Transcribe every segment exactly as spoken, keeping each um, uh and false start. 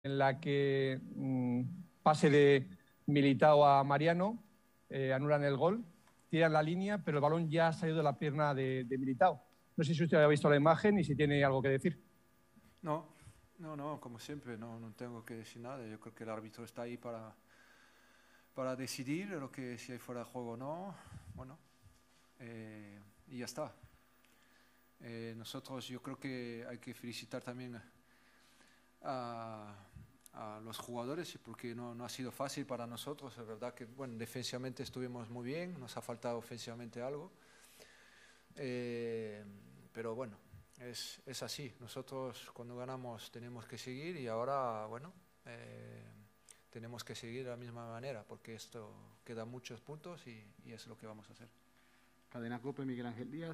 en la que mmm, pase de Militao a Mariano, eh, anulan el gol, tiran la línea, pero el balón ya ha salido de la pierna de, de Militao. No sé si usted ha visto la imagen y si tiene algo que decir. No, no, no, como siempre, no, no tengo que decir nada. Yo creo que el árbitro está ahí para, para decidir lo que si hay fuera de juego o no. Bueno, eh, y ya está. Eh, nosotros, yo creo que hay que felicitar también a, a los jugadores porque no, no ha sido fácil para nosotros. Es verdad que, bueno, defensivamente estuvimos muy bien, nos ha faltado ofensivamente algo. Eh, pero bueno, es, es así. Nosotros cuando ganamos tenemos que seguir y ahora, bueno, eh, tenemos que seguir de la misma manera porque esto queda muchos puntos y, y es lo que vamos a hacer. Cadena COPE, Miguel Ángel Díaz.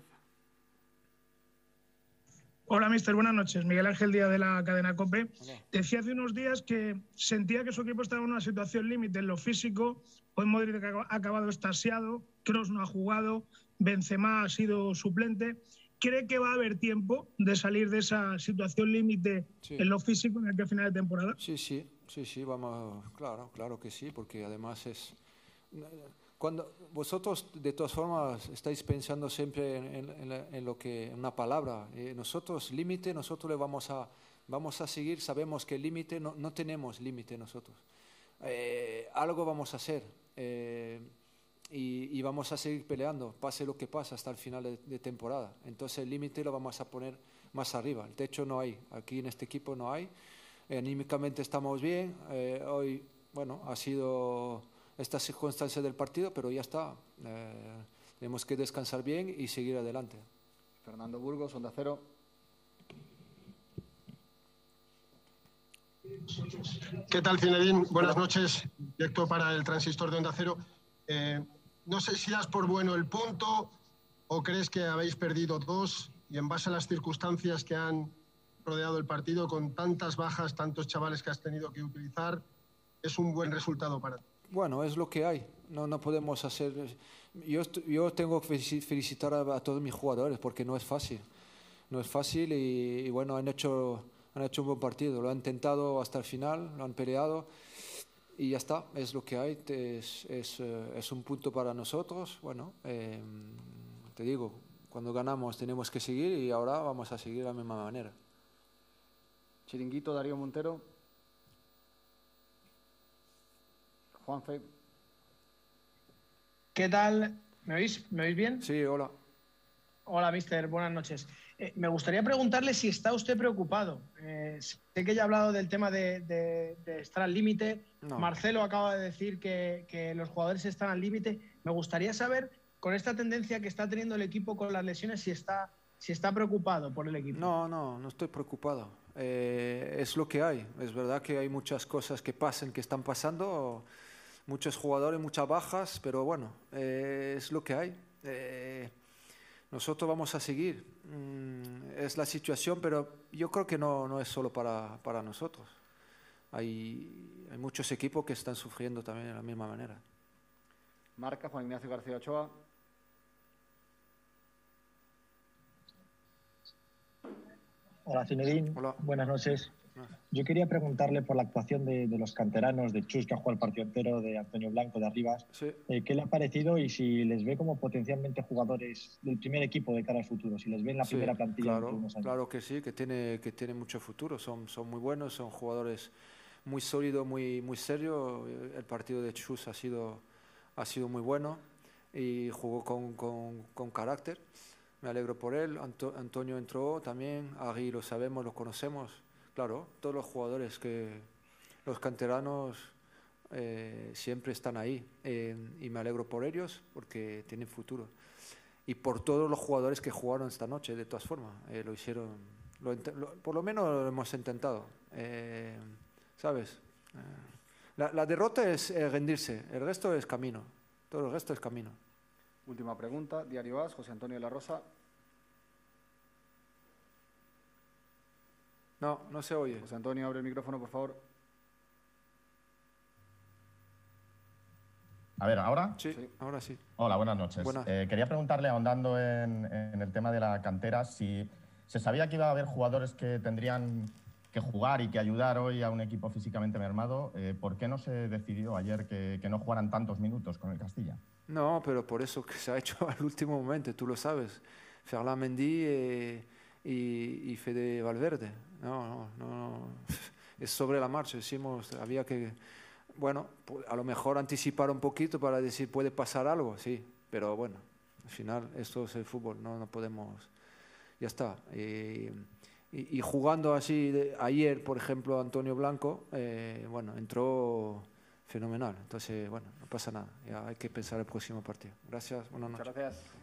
Hola, mister. Buenas noches. Miguel Ángel Díaz de la cadena COPE. Hola. Decía hace unos días que sentía que su equipo estaba en una situación límite en lo físico. Hoy Modric ha acabado extasiado, Kroos no ha jugado, Benzema ha sido suplente. ¿Cree que va a haber tiempo de salir de esa situación límite Sí. en lo físico en el que final de temporada? Sí, sí, sí, sí, vamos, claro, claro que sí, porque además es... Cuando vosotros, de todas formas, estáis pensando siempre en, en, en lo que, en una palabra. Eh, nosotros, límite, nosotros le vamos a, vamos a seguir, sabemos que el límite, no, no tenemos límite nosotros. Eh, algo vamos a hacer eh, y, y vamos a seguir peleando, pase lo que pase, hasta el final de, de temporada. Entonces el límite lo vamos a poner más arriba. El techo no hay, aquí en este equipo no hay. Eh, anímicamente estamos bien. Eh, hoy, bueno, ha sido... estas circunstancias del partido, pero ya está. Eh, tenemos que descansar bien y seguir adelante. Fernando Burgos, Onda Cero. ¿Qué tal, Zinedine? Buenas noches. Directo para el transistor de Onda Cero. Eh, no sé si das por bueno el punto o crees que habéis perdido dos y en base a las circunstancias que han rodeado el partido, con tantas bajas, tantos chavales que has tenido que utilizar, es un buen resultado para ti. Bueno, es lo que hay. No, no podemos hacer... Yo, yo tengo que felicitar a, a todos mis jugadores porque no es fácil. No es fácil y, y bueno, han hecho, han hecho un buen partido. Lo han intentado hasta el final, lo han peleado y ya está. Es lo que hay. Es, es, es un punto para nosotros. Bueno, eh, te digo, cuando ganamos tenemos que seguir y ahora vamos a seguir de la misma manera. Chiringuito, Darío Montero. Juanfe. ¿Qué tal? ¿Me oís? ¿Me oís bien? Sí, hola. Hola, mister. Buenas noches. Eh, me gustaría preguntarle si está usted preocupado. Eh, sé que ya ha hablado del tema de, de, de estar al límite. No. Marcelo acaba de decir que, que los jugadores están al límite. Me gustaría saber, con esta tendencia que está teniendo el equipo con las lesiones, si está, si está preocupado por el equipo. No, no, no estoy preocupado. Eh, es lo que hay. Es verdad que hay muchas cosas que pasan, que están pasando... Muchos jugadores, muchas bajas, pero bueno, eh, es lo que hay. Eh, nosotros vamos a seguir. Mm, es la situación, pero yo creo que no, no es solo para, para nosotros. Hay, hay muchos equipos que están sufriendo también de la misma manera. Marca, Juan Ignacio García Ochoa. Hola, Zinedine. Hola. Buenas noches. Yo quería preguntarle por la actuación de, de los canteranos, de Chus, que ha jugado el partido entero, de Antonio Blanco, de Arribas. Sí. Eh, ¿Qué le ha parecido y si les ve como potencialmente jugadores del primer equipo de cara al futuro? Si les ve en la Sí, primera plantilla claro, dentro de unos años. claro que sí, que tiene, que tiene mucho futuro. Son, son muy buenos, son jugadores muy sólidos, muy, muy serios. El partido de Chus ha sido, ha sido muy bueno y jugó con, con, con carácter. Me alegro por él. Anto, Antonio entró también. Ari lo sabemos, lo conocemos. Claro, todos los jugadores que los canteranos eh, siempre están ahí eh, y me alegro por ellos porque tienen futuro y por todos los jugadores que jugaron esta noche. De todas formas, eh, lo hicieron, lo, lo, por lo menos lo hemos intentado, eh, ¿sabes? Eh, la, la derrota es eh, rendirse, el resto es camino, todo el resto es camino. Última pregunta, Diario A S, José Antonio de la Rosa. No, no se oye. José Antonio, abre el micrófono, por favor. A ver, ¿ahora? Sí, sí. Ahora sí. Hola, buenas noches. Buenas. Eh, quería preguntarle, ahondando en, en el tema de la cantera, si se sabía que iba a haber jugadores que tendrían que jugar y que ayudar hoy a un equipo físicamente mermado. Eh, ¿Por qué no se decidió ayer que, que no jugaran tantos minutos con el Castilla? No, pero por eso que se ha hecho al último momento, tú lo sabes. Ferland Mendy eh, y, y Fede Valverde. No, no, no. Es sobre la marcha. Decimos, había que, bueno, a lo mejor anticipar un poquito para decir, puede pasar algo, sí. Pero bueno, al final esto es el fútbol, no, no podemos, ya está. Y, y, y jugando así, de, ayer, por ejemplo, Antonio Blanco, eh, bueno, entró fenomenal. Entonces, bueno, no pasa nada. Ya hay que pensar el próximo partido. Gracias, buenas noches. Muchas gracias.